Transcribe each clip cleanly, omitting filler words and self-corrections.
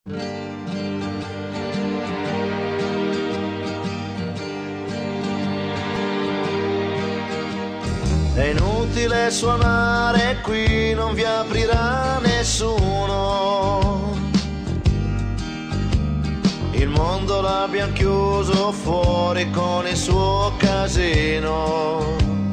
È inutile suonare qui, non vi aprirà nessuno. Il mondo l'abbiamo chiuso fuori con il suo casino.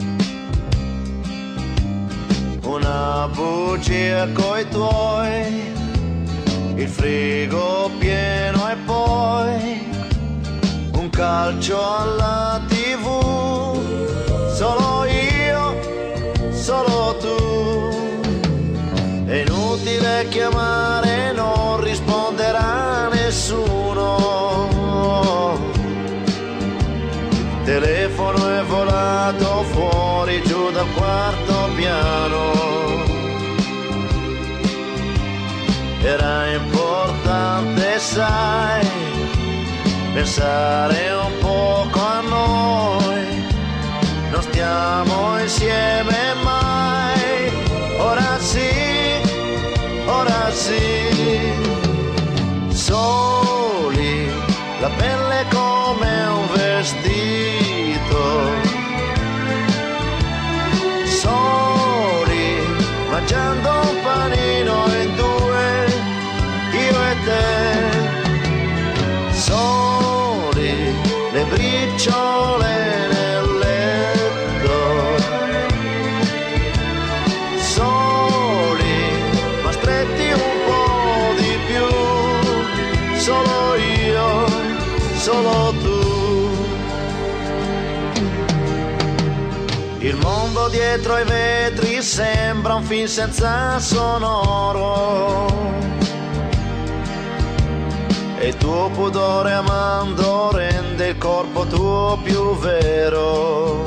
Una bugia coi tuoi, il frigo pieno e poi un calcio alla TV. Solo io, solo tu. È inutile chiamare, non risponderà nessuno. Il telefono è volato fuori giù dal quarto piano. Era importante, sai, pensare un poco a noi. Non stiamo insieme mai. Ora sì, ora sì. Soli, la pelle come un vestito. Soli, mangiando un panino in due, io e te. Soli, le briciole nel letto. Soli, ma stretti un po' di più. Solo io, solo tu. Il mondo dietro ai vetri sembra un film senza sonoro. E il tuo pudore amando rende il corpo tuo più vero.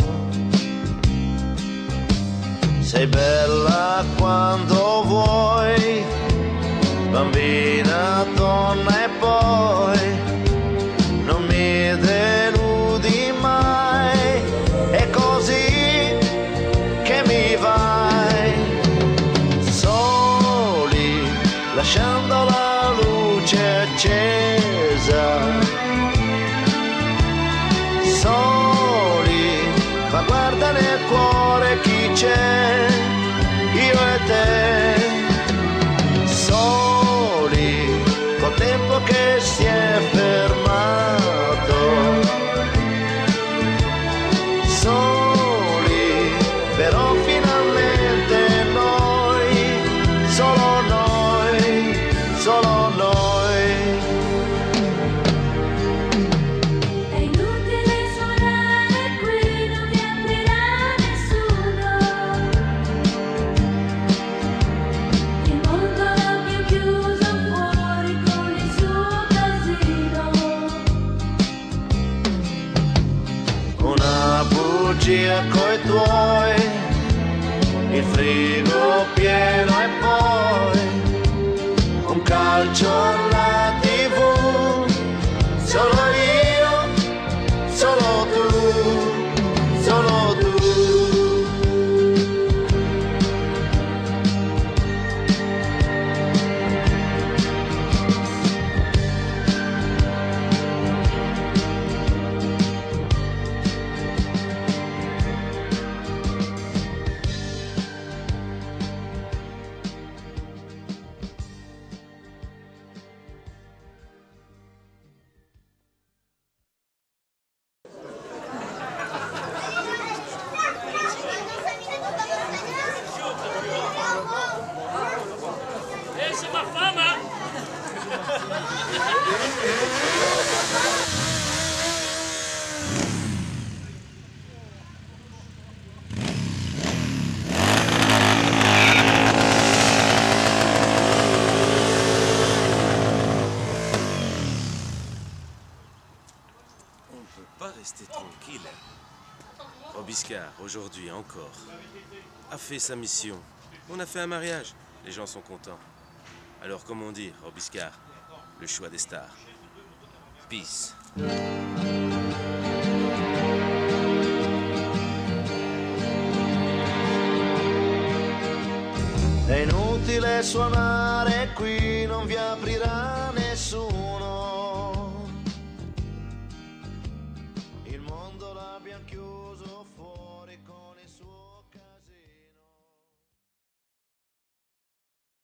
Sei bella quando vuoi, bambina, donna e poi non mi deludi mai. È così che mi vai. Soli, lasciando la luce accesa. Soli, ma guarda nel cuore chi c'è, io e te. Soli, col tempo che si è fermato. Soli, però finalmente noi, solo noi, solo noi. È inutile suonare qui, non vi aprirà nessuno. Il mondo l'abbiamo chiuso fuori con il suo casino. Una bugia coi tuoi, il frigo pieno e poi un calcio alla TV. Solo io, solo tu, solo tu. Ma fama! On peut pas rester tranquille. Robiscard, aujourd'hui encore, a fait sa mission. On a fait un mariage. Les gens sont contents. Alors, comment dire, Robiscard, le choix des stars. Peace. È inutile suonare qui, non vi aprirà nessuno. nessuno. Il mondo l'abbiamo chiuso.